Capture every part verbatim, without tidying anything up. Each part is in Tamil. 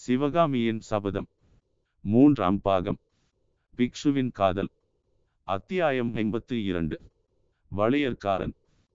சிவகாமியின் சபதம். மூன்றாம் பாகம். பிக்ஷுவின் காதல். அத்தியாயம் ஐம்பத்தி இரண்டு. வளையற்காரன்.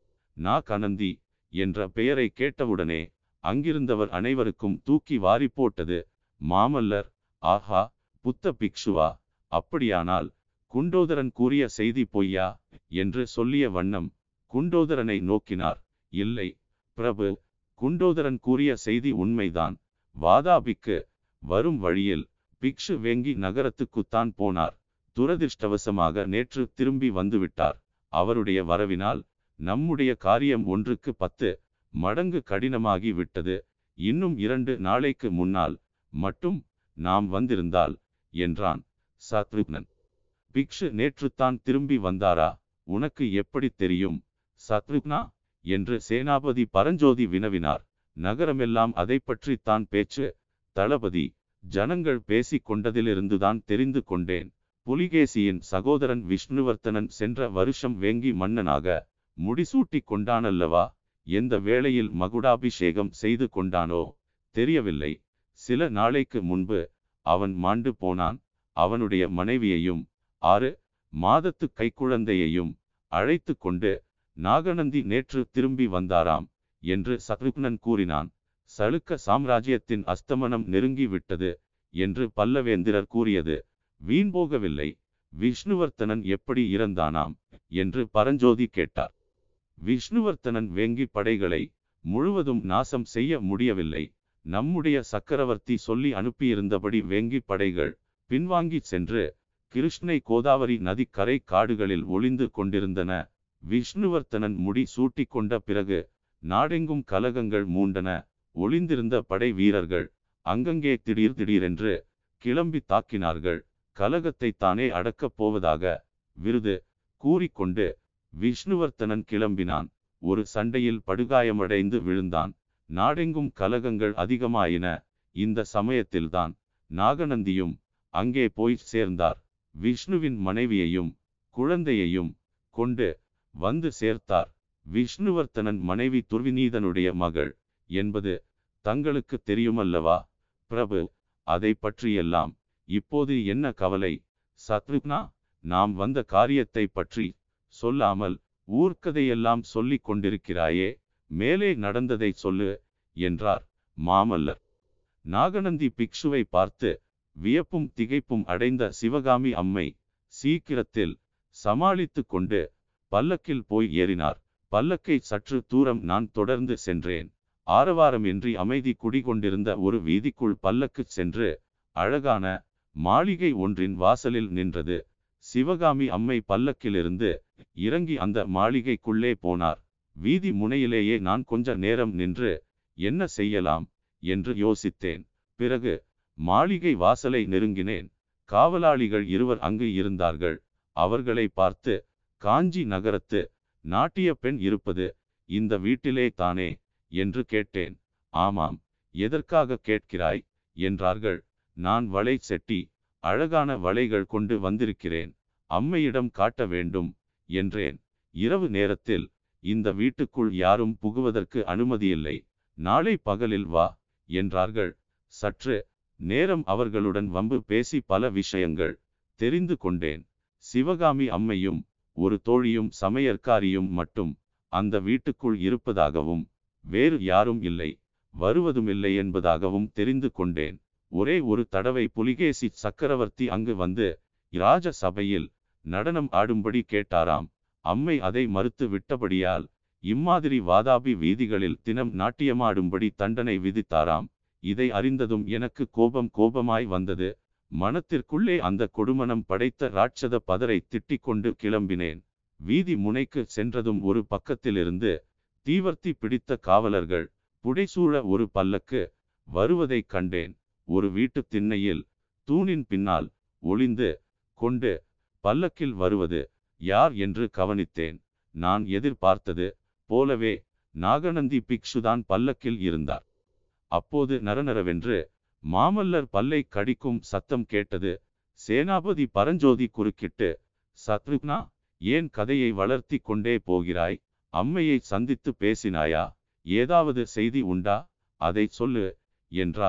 நாகநந்தி என்ற பெயரை கேட்டவுடனே அங்கிருந்தவர் அனைவருக்கும் தூக்கி வாரி போட்டது. மாமல்லர், ஆஹா, புத்த பிக்ஷுவா? அப்படியானால் குண்டோதரன் கூறிய செய்தி பொய்யா என்று சொல்லிய வண்ணம் குண்டோதரனை நோக்கினார். இல்லை பிரபு, குண்டோதரன் கூறிய செய்தி உண்மைதான். வாதாபிக்கு வரும் வழியில் பிக்ஷு வேங்கி நகரத்துக்குத்தான் போனார். துரதிர்ஷ்டவசமாக நேற்று திரும்பி வந்துவிட்டார். அவருடைய வரவினால் நம்முடைய காரியம் ஒன்றுக்கு பத்து மடங்கு கடினமாகி விட்டது. இன்னும் இரண்டு நாளைக்கு முன்னால் மட்டும் நாம் வந்திருந்தால் என்றான் சத்ருக்னன். பிக்ஷு நேற்றுத்தான் திரும்பி வந்தாரா? உனக்கு எப்படி தெரியும் சத்ருக்னா என்று சேனாபதி பரஞ்சோதி வினவினார். நகரமெல்லாம் அதை பற்றித்தான் பேச்சு தளபதி. ஜனங்கள் பேசி கொண்டதிலிருந்துதான் தெரிந்து கொண்டேன். புலிகேசியின் சகோதரன் விஷ்ணுவர்த்தனன் சென்ற வருஷம் வேங்கி மன்னனாக முடிசூட்டி கொண்டானல்லவா? எந்த வேளையில் மகுடாபிஷேகம் செய்து கொண்டானோ தெரியவில்லை. சில நாளைக்கு முன்பு அவன் மாண்டு போனான். அவனுடைய மனைவியையும் ஆறு மாதத்து கைக்குழந்தையையும் அழைத்து கொண்டு நாகநந்தி நேற்று திரும்பி வந்தாராம் என்று சத்ருக்னன் கூறினான். சளுக்க சாம்ராஜ்யத்தின் அஸ்தமனம் நெருங்கி விட்டது என்று பல்லவேந்திரர் கூறியது வீண்போகவில்லை. விஷ்ணுவர்த்தனன் எப்படி இறந்தானாம் என்று பரஞ்சோதி கேட்டார். விஷ்ணுவர்த்தனன் வேங்கி படைகளை முழுவதும் நாசம் செய்ய முடியவில்லை. நம்முடைய சக்கரவர்த்தி சொல்லி அனுப்பியிருந்தபடி வேங்கி படைகள் பின்வாங்கி சென்று கிருஷ்ணை கோதாவரி நதிக்கரை காடுகளில் ஒளிந்து கொண்டிருந்தன. விஷ்ணுவர்த்தனன் முடி சூட்டி கொண்ட பிறகு நாடெங்கும் கலகங்கள் மூண்டன. ஒளிந்திருந்த படை வீரர்கள் அங்கங்கே திடீர் திடீரென்று கிளம்பி தாக்கினார்கள். கலகத்தை தானே அடக்கப் போவதாக விருது கூறிக்கொண்டு விஷ்ணுவர்த்தனன் கிளம்பினான். ஒரு சண்டையில் படுகாயமடைந்து விழுந்தான். நாடெங்கும் கலகங்கள் அதிகமாயின. இந்த சமயத்தில்தான் நாகநந்தியும் அங்கே போய் சேர்ந்தார். விஷ்ணுவின் மனைவியையும் குழந்தையையும் கொண்டு வந்து சேர்த்தார். விஷ்ணுவர்த்தனன் மனைவி துர்விநீதனுடைய மகள் என்பது தங்களுக்கு தெரியுமல்லவா பிரபு? அதை பற்றியெல்லாம் இப்போது என்ன கவலை சத்ருக்னா? நாம் வந்த காரியத்தை பற்றி சொல்லாமல் ஊர்க்கதையெல்லாம் சொல்லிக் கொண்டிருக்கிறாயே, மேலே நடந்ததை சொல்லு என்றார் மாமல்லர். நாகநந்தி பிக்ஷுவை பார்த்து வியப்பும் திகைப்பும் அடைந்த சிவகாமி அம்மை சீக்கிரத்தில் சமாளித்து கொண்டு பல்லக்கில் போய் ஏறினார். பல்லக்கை சற்று தூரம் நான் தொடர்ந்து சென்றேன். ஆரவாரமின்றி அமைதி குடிகொண்டிருந்த ஒரு வீதிக்குள் பல்லக்கு சென்று அழகான மாளிகை ஒன்றின் வாசலில் நின்றது. சிவகாமி அம்மை பல்லக்கிலிருந்து இறங்கி அந்த மாளிகைக்குள்ளே போனார். வீதி முனையிலேயே நான் கொஞ்ச நேரம் நின்று என்ன செய்யலாம் என்று யோசித்தேன். பிறகு மாளிகை வாசலை நெருங்கினேன். காவலாளிகள் இருவர் அங்கு இருந்தார்கள். அவர்களை பார்த்து, காஞ்சி நகரத்து நாட்டிய பெண் இருப்பது இந்த வீட்டிலே தானே என்று கேட்டேன். ஆமாம், எதற்காக கேட்கிறாய் என்றார்கள். நான் வளை செட்டி அழகான வளைகள் கொண்டு வந்திருக்கிறேன், அம்மையிடம் காட்ட வேண்டும் என்றேன். இரவு நேரத்தில் இந்த வீட்டுக்குள் யாரும் புகுவதற்கு அனுமதியில்லை. நாளை பகலில் வா என்றார்கள். சற்று நேரம் அவர்களுடன் வம்பு பேசி பல விஷயங்கள் தெரிந்து கொண்டேன். சிவகாமி அம்மையும் ஒரு தோழியும் சமையற்காரியும் மட்டும் அந்த வீட்டுக்குள் இருப்பதாகவும் வேறு யாரும் இல்லை வருவதுமில்லை என்பதாகவும் தெரிந்து கொண்டேன். ஒரே ஒரு தடவை புலிகேசி சக்கரவர்த்தி அங்கு வந்து இராஜ சபையில் நடனம் ஆடும்படி கேட்டாராம். அம்மை அதை மறுத்து விட்டபடியால் இம்மாதிரி வாதாபி வீதிகளில் தினம் நாட்டியமாடும்படி தண்டனை விதித்தாராம். இதை அறிந்ததும் எனக்கு கோபம் கோபமாய் வந்தது. மனத்திற்குள்ளே அந்த கொடுமணம் படைத்த ராட்சத பதரை திட்டிக் கொண்டு கிளம்பினேன். வீதி முனைக்கு சென்றதும் ஒரு பக்கத்திலிருந்து தீவர்த்தி பிடித்த காவலர்கள் புடைசூழ ஒரு பல்லக்கு வருவதை கண்டேன். ஒரு வீட்டு திண்ணையில் தூணின் பின்னால் ஒளிந்து கொண்டு பல்லக்கில் வருவது யார் என்று கவனித்தேன். நான் எதிர்பார்த்தது போலவே நாகநந்தி பிக்ஷுதான் பல்லக்கில் இருந்தார். அப்போது நரநரவென்று மாமல்லர் பல்லை கடிக்கும் சத்தம் கேட்டது. சேனாபதி பரஞ்சோதி குறுக்கிட்டு, சத்ருக்னா, ஏன் கதையை வளர்த்தி கொண்டே போகிறாய்? அம்மையை சந்தித்து பேசினாயா? ஏதாவது செய்தி உண்டா? அதை சொல்லு என்றார்.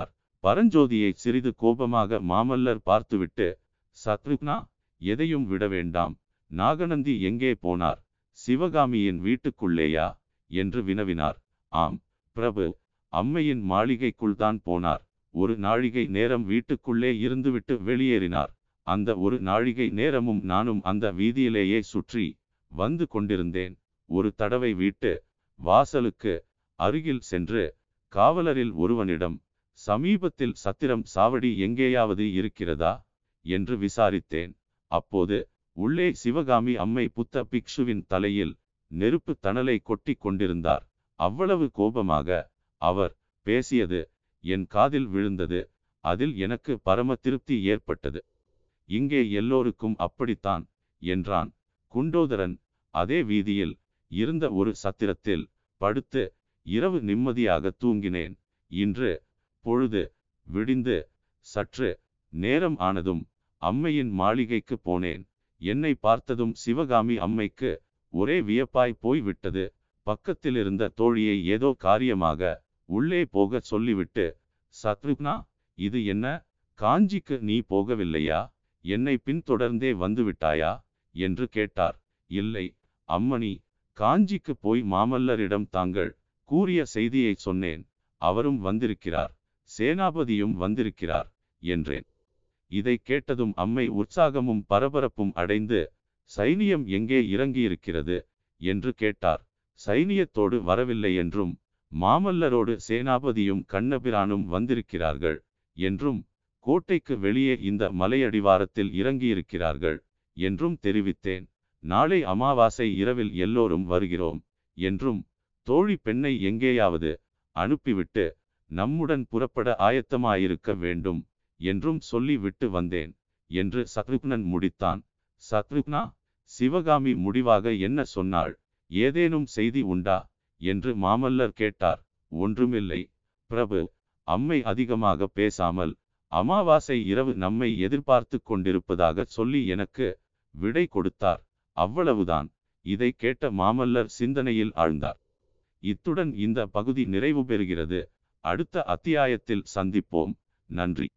பரஞ்சோதியை சிறிது கோபமாக மாமல்லர் பார்த்துவிட்டு, சத்ருக்னா, எதையும் விட வேண்டாம். நாகநந்தி எங்கே போனார்? சிவகாமியின் வீட்டுக்குள்ளேயா என்று வினவினார். ஆம் பிரபு, அம்மையின் மாளிகைக்குள்தான் போனார். ஒரு நாழிகை நேரம் வீட்டுக்குள்ளே இருந்துவிட்டு வெளியேறினார். அந்த ஒரு நாழிகை நேரமும் நானும் அந்த வீதியிலேயே சுற்றி வந்து கொண்டிருந்தேன். ஒரு தடவை வீட்டு வாசலுக்கு அருகில் சென்று காவலரில் ஒருவனிடம், சமீபத்தில் சத்திரம் சாவடி எங்கேயாவது இருக்கிறதா என்று விசாரித்தேன். அப்போது உள்ளே சிவகாமி அம்மை புத்த பிக்ஷுவின் தலையில் நெருப்பு தணலை கொட்டி கொண்டிருந்தார். அவ்வளவு கோபமாக அவர் பேசியது என் காதில் விழுந்தது. அதில் எனக்கு பரம திருப்தி ஏற்பட்டது. இங்கே எல்லோருக்கும் அப்படித்தான் என்றான் குண்டோதரன். அதே வீதியில் இருந்த ஒரு சத்திரத்தில் படுத்து இரவு நிம்மதியாக தூங்கினேன். இன்று பொழுது விடிந்து சற்று நேரம் ஆனதும் அம்மையின் மாளிகைக்கு போனேன். என்னை பார்த்ததும் சிவகாமி அம்மைக்கு ஒரே வியப்பாய் போய்விட்டது. பக்கத்திலிருந்த தோழியை ஏதோ காரியமாக உள்ளே போக சொல்லிவிட்டு, சத்ருக்னா, இது என்ன? காஞ்சிக்கு நீ போகவில்லையா? என்னை பின்தொடர்ந்தே வந்துவிட்டாயா என்று கேட்டார். இல்லை அம்மணி, காஞ்சிக்கு போய் மாமல்லரிடம் தாங்கள் கூறிய செய்தியை சொன்னேன். அவரும் வந்திருக்கிறார், சேனாபதியும் வந்திருக்கிறார் என்றேன். இதை கேட்டதும் அம்மை உற்சாகமும் பரபரப்பும் அடைந்து, சைனியம் எங்கே இறங்கியிருக்கிறது என்று கேட்டார். சைனியத்தோடு வரவில்லை என்றும், மாமல்லரோடு சேனாபதியும் கண்ணபிரானும் வந்திருக்கிறார்கள் என்றும், கோட்டைக்கு வெளியே இந்த மலையடிவாரத்தில் இறங்கியிருக்கிறார்கள் என்றும் தெரிவித்தேன். நாளை அமாவாசை இரவில் எல்லோரும் வருகிறோம் என்றும், தோழி பெண்ணை எங்கேயாவது அனுப்பிவிட்டு நம்முடன் புறப்பட ஆயத்தமாயிருக்க வேண்டும் என்றும் சொல்லி விட்டு வந்தேன் என்று சத்ருக்னன் முடித்தான். சத்ருக்னா, சிவகாமி முடிவாக என்ன சொன்னாள்? ஏதேனும் செய்தி உண்டா என்று மாமல்லர் கேட்டார். ஒன்றுமில்லை பிரபு, அம்மை அதிகமாக பேசாமல் அமாவாசை இரவு நம்மை எதிர்பார்த்து கொண்டிருப்பதாக சொல்லி எனக்கு விடை கொடுத்தார். அவ்வளவுதான். இதை கேட்ட மாமல்லர் சிந்தனையில் ஆழ்ந்தார். இத்துடன் இந்த பகுதி நிறைவு பெறுகிறது. அடுத்த அத்தியாயத்தில் சந்திப்போம். நன்றி.